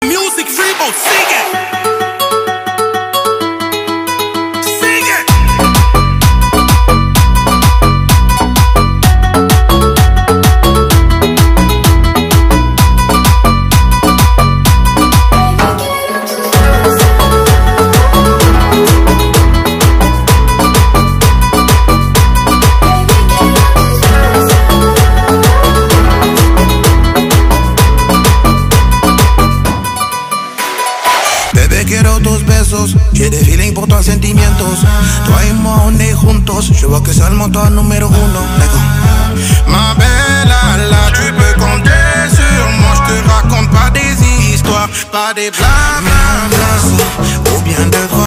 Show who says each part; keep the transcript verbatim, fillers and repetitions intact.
Speaker 1: Music Freeboot, sigue.
Speaker 2: Bebé, quiero tus besos, j'ai des feelings pour toi, sentimientos. Toi et moi, on est juntos, je vois que c'est le moteur numéro uno. Ma belle, là, tu peux compter sur moi. Je te raconte pas des histoires, pas des blagues, ou bien de